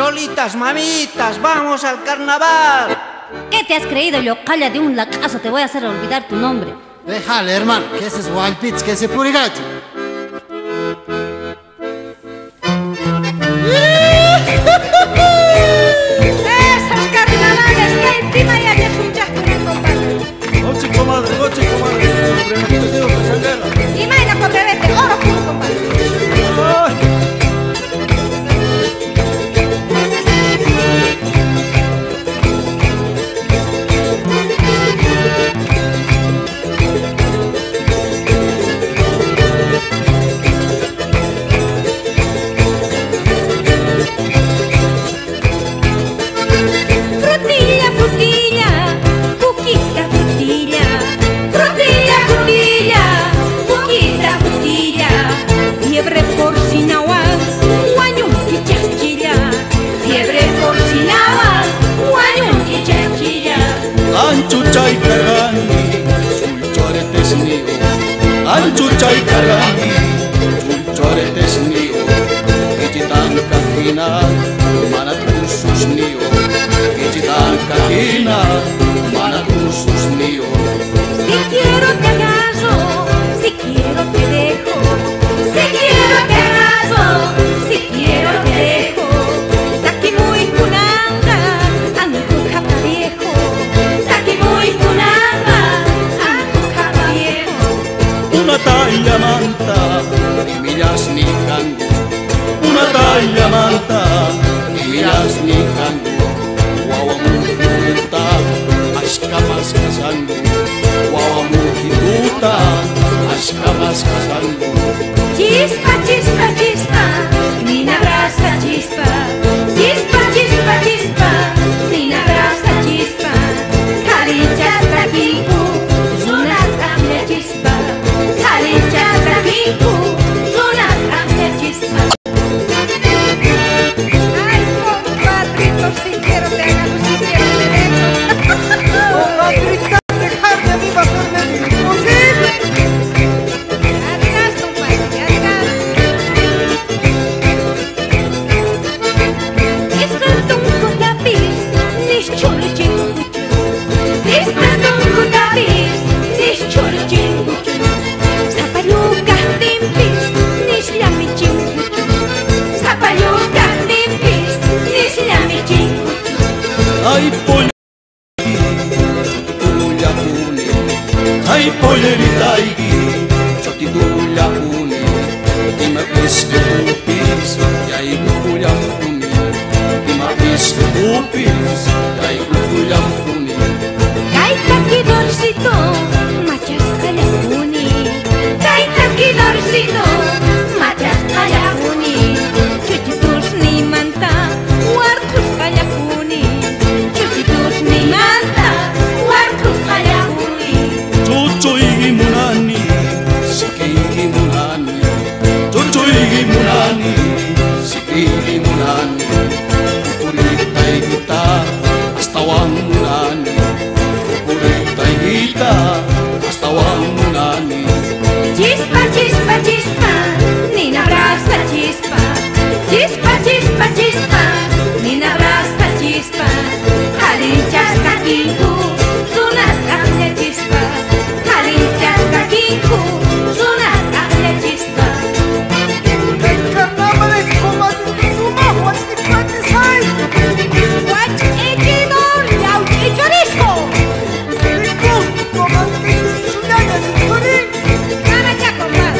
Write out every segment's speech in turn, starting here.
Lolitas, mamitas, vamos al carnaval. ¿Qué te has creído, yocalla de un lacazo? Te voy a hacer olvidar tu nombre. Déjale, hermano, que ese es Wild Pitch, que ese purigacho. Esos carnavales que encima ya te escuchaste, compadre. Oye, comadre, te digo que sangela. Y maina cobrevete, oro puro, compadre. Anchuchay karani, sulchoretes niyo. Anchuchay karani, sulchoretes niyo. Kijitan kahina, manat khusus niyo. Kijitan kahina, manat khusus niyo. Si quiero te caso, si quiero te dejo. Si quiero te caso, si quiero te dejo. Taki muy kunanga, anku kaparejo. Una talla manta, ni millas ni cango. Una talla manta, ni millas ni cango. Guawa mujituta, ashkamas kasando. Guawa mujituta, ashkamas kasando. Chispa, chispa, chispa, nina abraza chispa. Chispa, chispa, chispa, nina abraza chispa. Carichas taquico, zona cambia chispa. Carichas taquico, zona cambia chispa. Ay, compadrito, si quiero te hago, si quiero te dejo. Comadrita, dejarme a mí va a ser imposible. Adiós, compadre, adiós. Escaldum cu tapis, nici ciulă cinguciu. Escaldum cu tapis, nici ciulă cinguciu. Sapaliuca timpis, nici leami cinguciu. Sapaliuca timpis, nici leami cinguciu. Ay pollerita pune, ay pollerita igi, chotitulla pune. Ima piske upis, ya igulla pune. Ima piske upis, ya igulla pune. Gaita ki dorsito, machas kalapuni. Gaita ki dorsito, machas kalapuni. Chuchitus ni manta, wartus kalapuni. Chuchitus ni manta, wartus kalapuni. Chucho igi munani, siki igi munani. Chucho igi munani, siki igi munani. Purita igita, hasta wang munani. Purita igita, hasta wang munani. Chispa, chispa, chispa, nina abraza chispa. Chispa, chispa, chispa, nina abraza chispa. Halinchas kakinku, sunas cambia chispa. Halinchas kakinku, sunas cambia chispa. El carnaval es comadre, suma, huachipatles hay. Wach ekido, yau echorisco. Rico, comadre, chuñaña, churín. Gana ya, compadre.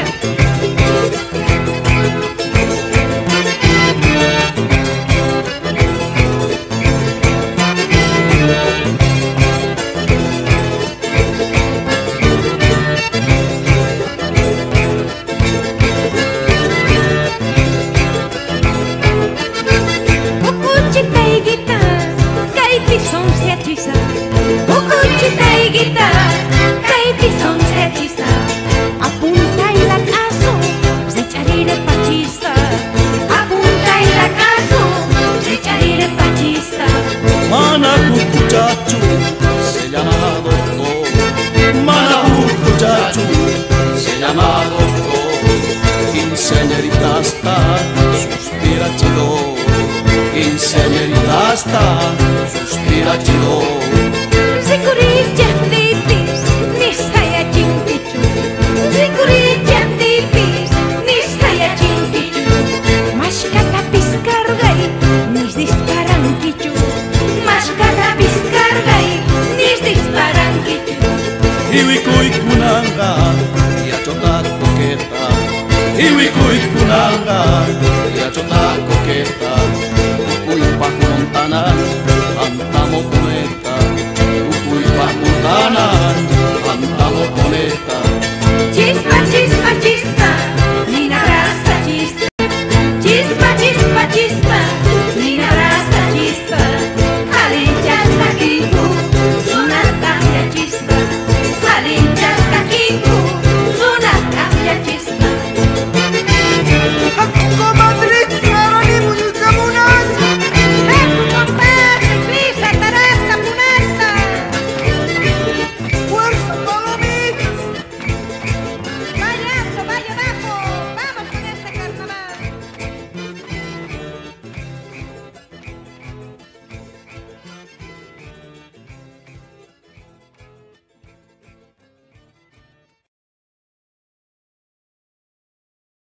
Ukuchita igita, kaipi son se hechiza. Ukuchita igita, kaipi son se hechiza. Apunta y la caso, se echarire pachista. Apunta y la caso, se echarire pachista. Mana cucuchachu, se llama doctor. Mana cucuchachu, se llama doctor. Quinceañerita hasta suspira chido. Quinceañeritasta, suspira chilo. Sikurillan tipis, ni saya cinticu. Sikurillan tipis, ni saya cinticu. Mas kata piskargai, nis disparang kicu. Mas kata piskargai, nis disparang kicu. Iwikuy kunanga, ya chotak coqueta. Iwikuy kunanga, ya chotak coqueta. Ukuypah montanan, antamo cometa. Ukuypah montanan, antamo cometa.